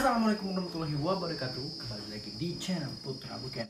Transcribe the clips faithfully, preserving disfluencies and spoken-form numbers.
Assalamualaikum warahmatullahi wabarakatuh. Kembali lagi di channel Putra Buken.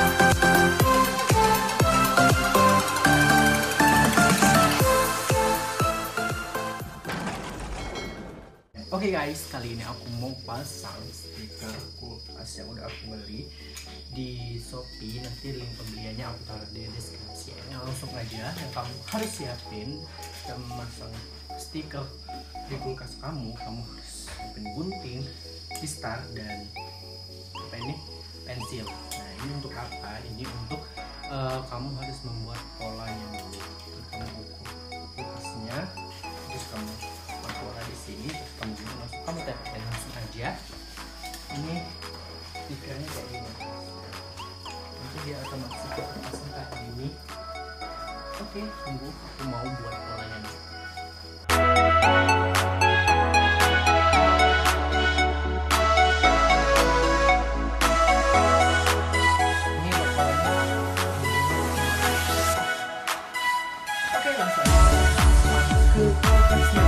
Oke okay guys, kali ini aku mau pasang stiker kulkas yang udah aku beli di Shopee. Nanti link pembeliannya aku taruh di deskripsi. Nah, langsung aja yang kamu harus siapin dan memasang stiker di kulkas kamu. Kamu harus siapin gunting, pistar, dan apa ini pensil. Nah, ini untuk apa? Ini untuk uh, kamu harus membuat polanya dulu. Terus kamu ukur kulkasnya, terus kamu pola di sini, terus kamu juga langsung kamu tempelin langsung aja. Ini stikernya kayak gini. Nanti dia otomatis terpasang kayak gini. Oke, tunggu aku mau buat polanya nih. Ini buat polanya. Oke, langsung aja ke kulkasnya.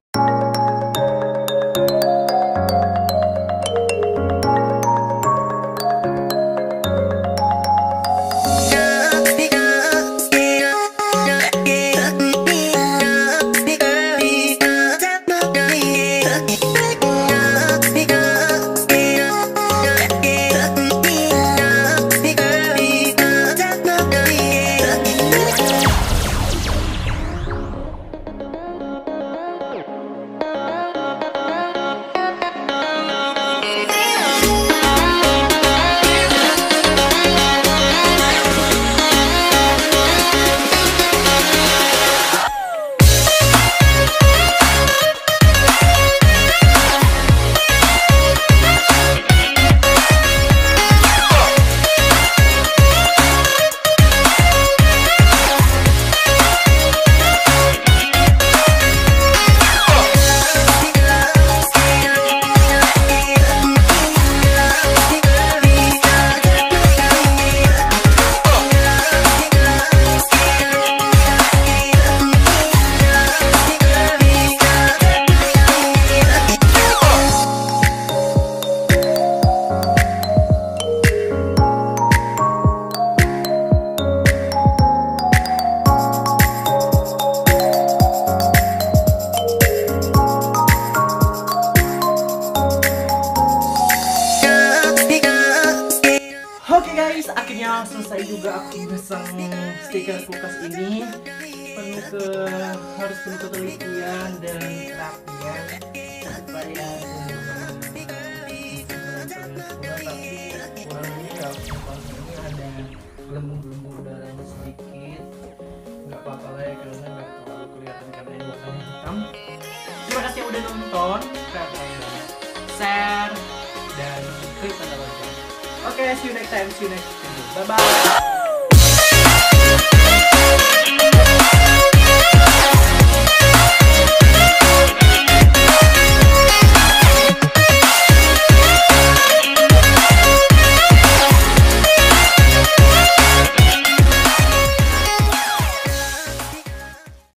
Oke guys, akhirnya selesai juga aku pasang stiker kulkas ini. Penuh ke harus penuh ketelitian dan kerapian supaya tapi kurangnya ya ini ada gelembung-gelembung udaranya sedikit. Nggak apa-apa lah ya, karena nggak terlalu kelihatan karena ini warnanya hitam. Terima kasih yang udah nonton, share dan klik tanda lonceng. Okay, see you next time. See you next video. Bye bye.